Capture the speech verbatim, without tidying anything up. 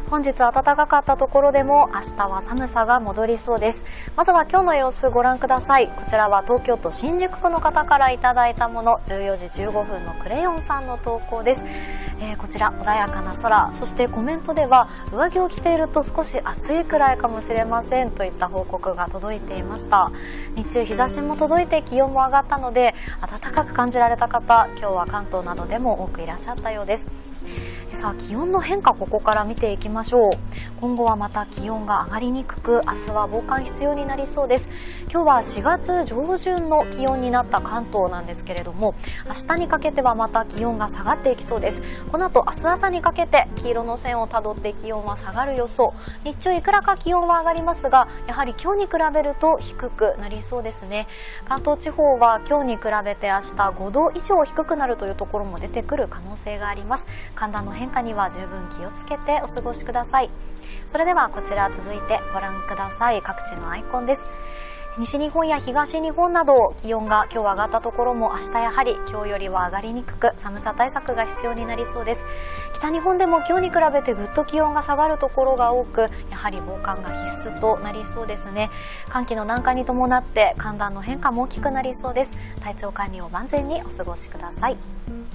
本日暖かかったところでも明日は寒さが戻りそうです。まずは今日の様子ご覧ください。こちらは東京都新宿区の方からいただいたもの、じゅうよじじゅうごふんのクレヨンさんの投稿です。えー、こちら穏やかな空、そしてコメントでは上着を着ていると少し暑いくらいかもしれませんといった報告が届いていました。日中日差しも届いて気温も上がったので暖かく感じられた方、今日は関東などでも多くいらっしゃったようです。さあ気温の変化、ここから見ていきましょう。今後はまた気温が上がりにくく、明日は防寒必要になりそうです。今日はしがつ上旬の気温になった関東なんですけれども、明日にかけてはまた気温が下がっていきそうです。この後明日朝にかけて黄色の線をたどって気温は下がる予想。日中いくらか気温は上がりますが、やはり今日に比べると低くなりそうですね。関東地方は今日に比べて明日ごど以上低くなるというところも出てくる可能性があります。寒暖の変化には十分気をつけてお過ごしください。それではこちら続いてご覧ください。各地のアイコンです。西日本や東日本など気温が今日上がったところも明日やはり今日よりは上がりにくく、寒さ対策が必要になりそうです。北日本でも今日に比べてぐっと気温が下がるところが多く、やはり防寒が必須となりそうですね。寒気の南下に伴って寒暖の変化も大きくなりそうです。体調管理を万全にお過ごしください。